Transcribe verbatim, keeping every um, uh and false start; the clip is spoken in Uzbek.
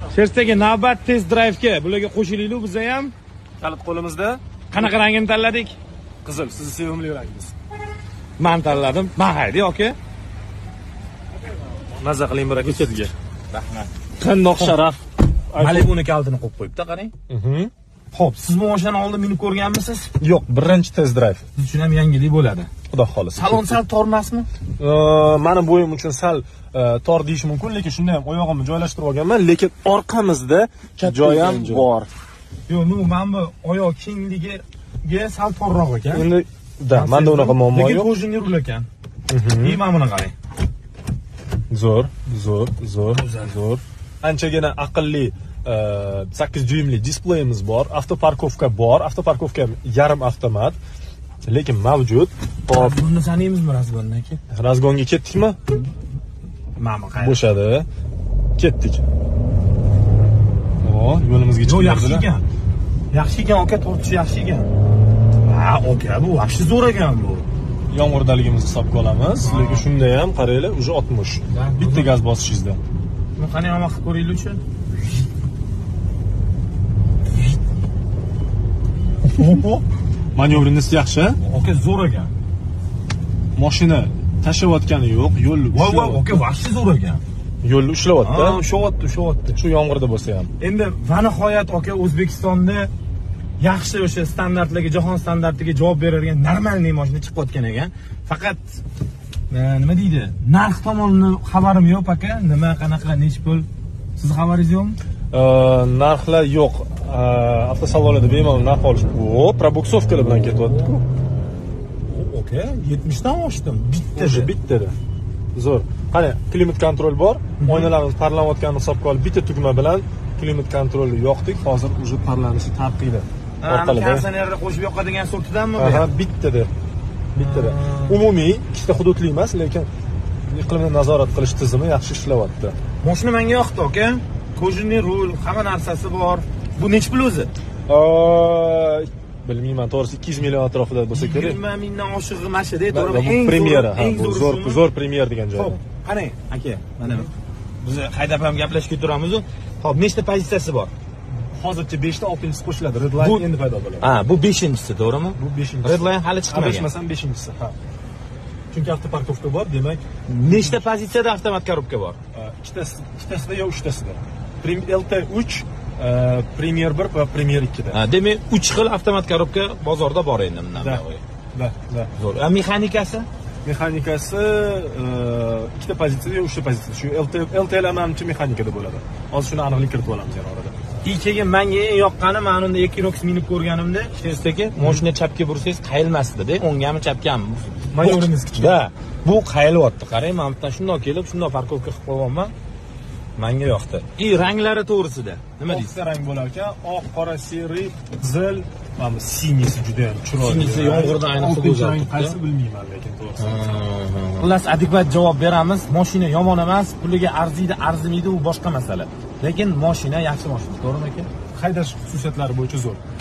Shersdagi navbat test drive'ga bularga qo'shilaylik biza ham. Kalit qo'limizda. Qanaqa rangini tanladik? Qizil, sizni sevimli rangingiz. Men tanladim. Men haydi, aka. Mazza qiling bir aka sizga. Rahmat. Qandoq sharaf. Malibuning kalitini qo'yib qo'yibdi, qarang. Mhm. Xo'p, siz bu mashinani oldin minib ko'rganmisiz? Yo'q, birinchi test drive. Siz uchun ham yangilik bo'ladi. Xudo xolisa. Salon sal tormasmi? Meni bo'yim uchun sal tor deyish mumkin, lekin shunda ham oyog'imni joylashtirib olganman, lekin orqamizda joy ham bor. Yo'q, nu men bu oyoq kengligiga sal torroq ekan. Endi da, menda unaqa muammo yo'q. Lekin qo'shni rul ekan. И mana buni qarang. Zo'r, zo'r, zo'r, zo'r. Anchagina aqlli sakkiz dyuymli displeyimiz bor, avtoparkovka bor, avtoparkovka yarim avtomat, lekin mavjud. Hop, buni sanaymizmi razgondan aka? Razgonga ketdikmi? Mana qayerda? Bo'shadi. Ketdik. O, yo'limizga chiqdik. Yaxshi ekan. Yaxshi ekan, aka, tortish yaxshi ekan. Ha, aka, bu yaxshi zo'r ekan bu. Yomg'irdaligimizni hisobga olamiz, lekin shunda ham qaranglar, уже oltmish. Bitta gaz bosishingizda. Buni qanday omad qilib ko'ringlar uchun? Manevringiz yaxshi? Aka, zo'r ekan. Mashina tashlayotgani yo'q, yo'lni voy voy, aka, yaxshi zo'r ekan. Yo'lni ushlayapti. Ha, ushlayapti, ushlayapti. Shu yomg'irda bo'lsa ham. Endi va nihoyat aka, O'zbekistonda yaxshi o'sha standartlarga, jahon standartiga javob beradigan normalniy mashina chiqayotgan ekan. Faqat nima deydi? Narx tomonini xabarim yo'q aka. Nima, qanaqa, nech pul? Siz xabaringiz yo'qmi? Narxlar yo'q. Avtosalonlarda bemalol narx olish. O, probuksovkalar bilan ketyapti-ku. Aka, yetmish dan oshdim. Bittada, bittada. Zo'r. Qani, klimat kontrol bor. Oynalarimiz parlanayotganini hisobga olib, bitta tugma bilan klimat kontrolni yoqdik. Hozir уже parlanishi tarqiydi. Orqalida konditsionerni qo'shib yoqadigan sortidanmi bu? Ha, bittada. Bittada. Umumiy ikkita hududli emas, lekin iqlimni nazorat qilish tizimi yaxshi ishlayapti. Mashina menga yoqdi, aka. Kojinli rul, hamma narsasi bor. Bu nech pul o'zi? Bilmayman, to'g'risi ikki yuz million atrofida bo'lsa kerak. yigirma mingdan oshiq mashina, to'g'rimi? Eng premyera, ha, bu zo'r, zo'r premyer degan joy. Xo'p, qarang, aka, mana biz haydab ham gaplashib turamiz-ku. Xo'p, nechta pozitsiyasi bor? Hozircha besh ta, oltinchisi qo'shiladi. Redline endi paydo bo'ladi. Ha, bu beshinchisi, to'g'rimi? Bu beshinchisi. Redline hali chiqmagan. Adashmasam beshinchisi, ha. Chunki avtoparkovka bor, demak, nechta pozitsiyada avtomat korobka bor? Ikkitasi, ikkitasida yo uchtasida. L T uch, Premier bir va Premier ikki da. Ha, demak, uch xil avtomat korobka bozorda bor endi bundan buyoq. Da, da. Zo'r. A mexanikasi? Mexanikasi ikkita pozitsiyada yo uchta pozitsiyada. Shu L T L T lar menimcha mexanikada bo'ladi. Hozir shuni aniqlik kiritib olamiz yana orada. И keyin menga eng yoqqani, men unda Equinox minib ko'rganimda, Shersdagi mashina chapga bursangiz qayilmasdi-da, o'ngami chapgami. Manevringiz kichik. Da, bu qayilyapti. Qarang, men bundan shundoq kelib, shundoq parkovka qilib qo'yganman. Menga yoqdi. И ranglari to'g'risida. Nima deysiz? Ikkita rang bo'lar ekan, oq, qora, sariy, qizil, mana sinisi juda ham chiroyli. Sinisi yomg'irda ayniqsa go'zal. Qaysi bilmayman, lekin to'g'risi. Xullas, adekvat javob beramiz. Mashina yomon emas, puliga arziydi, arzimaydi, u boshqa masala. Lekin mashina yaxshi mashina, to'g'rimi aka? Haydash xususiyatlari bo'yicha zo'r.